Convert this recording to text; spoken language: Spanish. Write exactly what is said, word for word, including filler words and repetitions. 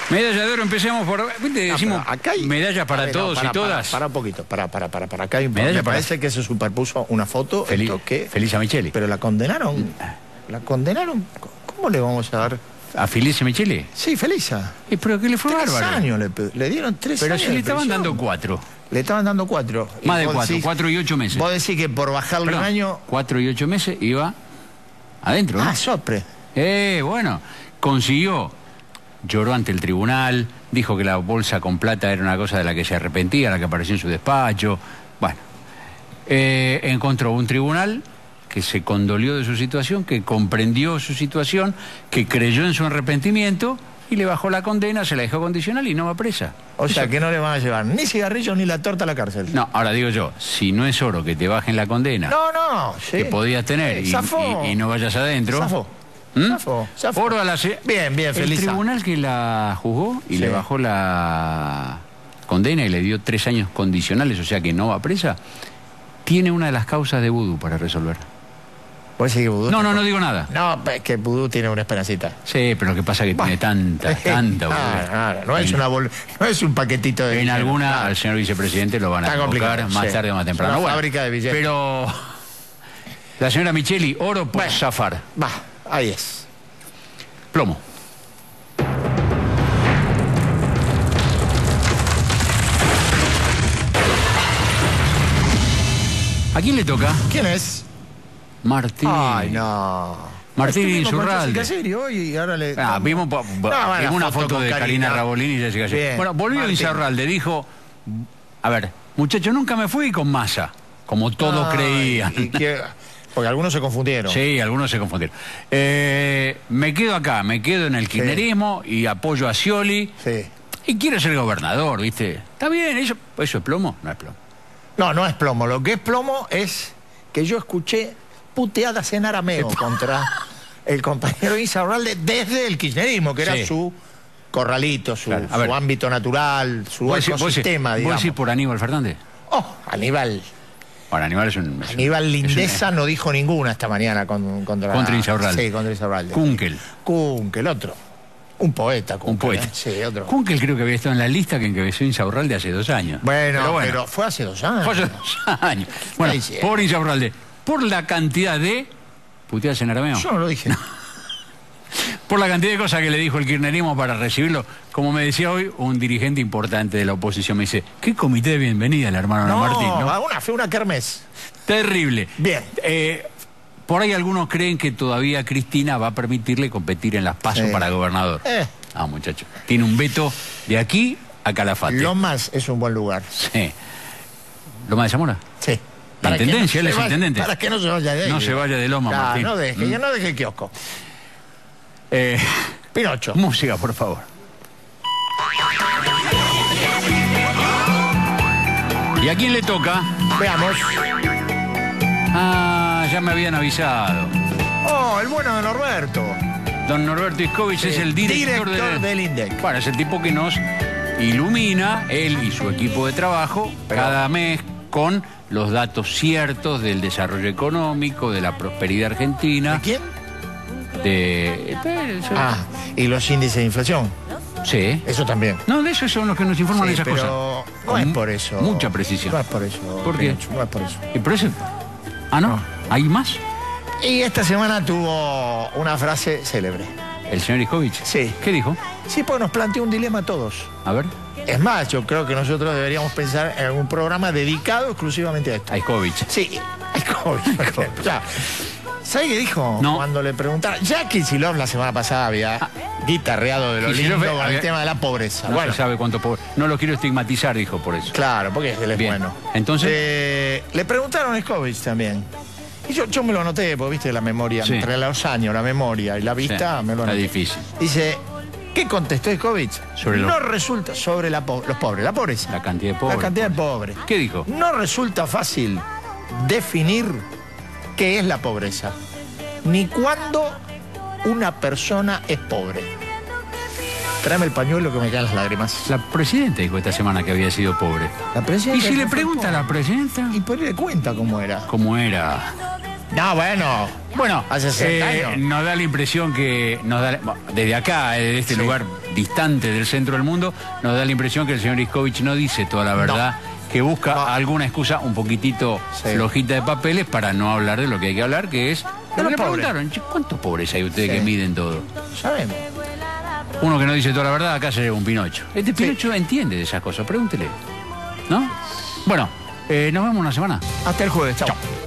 Medalla de oro, empecemos por... ¿Viste? Decimos no, acá hay... medallas para ver, todos no, para, y todas. Para, para un poquito, para, para, para, para. Acá hay un... Medalla Me para... parece que se superpuso una foto. Feliz, esto que... Felisa Micheli. Pero la condenaron. La condenaron. ¿Cómo le vamos a dar? ¿A Felisa Micheli? Sí, Felisa. ¿Y pero que le fue tres bárbaro? años le, le dieron tres pero años. Pero si le estaban prisión. dando cuatro. Le estaban dando cuatro. Más de cuatro, decís, cuatro y ocho meses. Vos decís que por bajarle Perdón, un año... Cuatro y ocho meses iba adentro, ¿no? Ah, sopre. Eh, bueno, consiguió, lloró ante el tribunal, dijo que la bolsa con plata era una cosa de la que se arrepentía, la que apareció en su despacho. Bueno, eh, encontró un tribunal que se condolió de su situación, que comprendió su situación, que creyó en su arrepentimiento y le bajó la condena, se la dejó condicional y no va presa. O Eso... sea, que no le van a llevar ni cigarrillos ni la torta a la cárcel. No, ahora digo yo, si no es oro que te bajen la condena, no, no, sí. que podías tener eh, y, y, y no vayas adentro. Zafó. ¿Mm? Zafó, zafó. Oro a la se... Bien, bien, feliz. El tribunal que la juzgó y sí. le bajó la condena y le dio tres años condicionales, o sea que no va presa, tiene una de las causas de vudú para resolver. ¿Puede decir que vudú? No, no, no digo nada. No, es que vudú tiene una esperancita. Sí, pero lo que pasa es que bah. tiene tanta, tanta vudú. No, no, no, es una bol... no es un paquetito de... En dinero. alguna, Claro. al señor vicepresidente lo van a convocar más sí. tarde o más temprano. Una bueno, fábrica de billetes. Pero la señora Micheli, oro por bueno, zafar. Va, ahí es. Plomo. ¿A quién le toca? ¿Quién es? Martín. Ay, no. Martín Insaurralde. Y ahora le... Ah, vimos, no, vimos una foto, foto de Karina Rabolini y Jessica Bien, Bueno, volvió Insaurralde, dijo, a ver, muchacho, nunca me fui con Massa, como todos Ay, creían. Y que, porque algunos se confundieron. Sí, algunos se confundieron. Eh, me quedo acá, me quedo en el kirchnerismo sí. y apoyo a Scioli. Sí. Y quiero ser gobernador, ¿viste? Está bien, ¿eso, ¿eso es plomo? No es plomo. No, no es plomo. Lo que es plomo es que yo escuché puteadas en arameo contra el compañero Insaurralde desde el kirchnerismo, que era sí. su corralito, su, claro. su ámbito natural, su ¿Vos ecosistema, ¿Vos digamos. ¿Vos decís por Aníbal Fernández? Oh, Aníbal. Bueno, Aníbal es un... Es Aníbal un, Lindeza un, no dijo ninguna esta mañana con, contra... Contra Insaurralde. Sí, contra Insaurralde. Kunkel. Kunkel, otro. Un poeta. Kunkel, un poeta. ¿eh? Sí, otro. Kunkel creo que había estado en la lista que encabezó Insaurralde hace dos años. Bueno, pero, bueno, pero fue hace dos años. Fue hace dos años. Bueno, por Insaurralde, por la cantidad de... ¿Puteadas en arameo? Yo no lo dije. No. Por la cantidad de cosas que le dijo el kirchnerismo para recibirlo. Como me decía hoy, un dirigente importante de la oposición me dice, ¿qué comité de bienvenida el hermano no, Martín? No, una, fue una kermés. Terrible. Bien. Eh, por ahí algunos creen que todavía Cristina va a permitirle competir en las PASO sí. para gobernador. Eh. Ah, muchacho. Tiene un veto de aquí a Calafate. Lomas es un buen lugar. Sí. ¿Lomas de Zamora? Sí. La intendencia, no él es vaya, intendente. Para que no se vaya de ahí. No se vaya de Loma, nah, Martín. No deje, ¿Mm? ya no deje el kiosco. Eh, Pinocho. Música, por favor. ¿Y a quién le toca? Veamos. Ah, ya me habían avisado. Oh, el bueno de Norberto. Don Norberto Iscovich sí. es el director, director de... del INDEC. Bueno, es el tipo que nos ilumina, él y su equipo de trabajo, Pero... cada mes con los datos ciertos del desarrollo económico, de la prosperidad argentina. ¿De quién? De... Ah, y los índices de inflación. Sí. Eso también. No, de eso son los que nos informan sí, esas pero cosas. No es por eso. Mucha precisión. No es por eso. ¿Por qué? No es por eso. ¿Y por eso? Ah, ¿no? no. ¿Hay más? Y esta semana tuvo una frase célebre. ¿El señor Iscovich? Sí. ¿Qué dijo? Sí, pues nos planteó un dilema a todos. A ver. Es más, yo creo que nosotros deberíamos pensar en un programa dedicado exclusivamente a esto. A Iscovich. Sí, a Iscovich. O sea, ¿sabe qué dijo? No. Cuando le preguntaron. Ya Kicillof la semana pasada había ah. guitarreado de lo lindo con había... el tema de la pobreza. No bueno. se sabe cuánto pobre. No lo quiero estigmatizar, dijo por eso. Claro, porque él es Bien. bueno. Entonces. Eh, le preguntaron a Iscovich también. Y yo, yo me lo anoté, porque viste la memoria, sí. entre los años, la memoria y la vista, sí. me lo anoté. Está difícil. Dice, ¿qué contestó Iscovich? Sobre no lo... resulta sobre la po los pobres, la pobreza. La cantidad de pobres. La cantidad de pobres. ¿Qué dijo? No resulta fácil definir qué es la pobreza, ni cuándo una persona es pobre. Tráeme el pañuelo que me caen las lágrimas. La presidenta dijo esta semana que había sido pobre. La presidenta. ¿Y si le pregunta a la presidenta? Y por ahí le cuenta cómo era. ¿Cómo era? No, bueno. Bueno, hace sesenta eh, años. nos da la impresión que, nos da, desde acá, desde este sí. lugar distante del centro del mundo, nos da la impresión que el señor Iscovich no dice toda la verdad, no. que busca no. alguna excusa un poquitito sí. flojita de papeles para no hablar de lo que hay que hablar, que es... De le los preguntaron, ¿cuántos pobres hay ustedes sí. que miden todo? Sabemos. Uno que no dice toda la verdad, acá se lleva un Pinocho. Este Pinocho sí. entiende de esas cosas, pregúntele. ¿No? Bueno, eh, nos vemos una semana. Hasta el jueves, chao. Chao.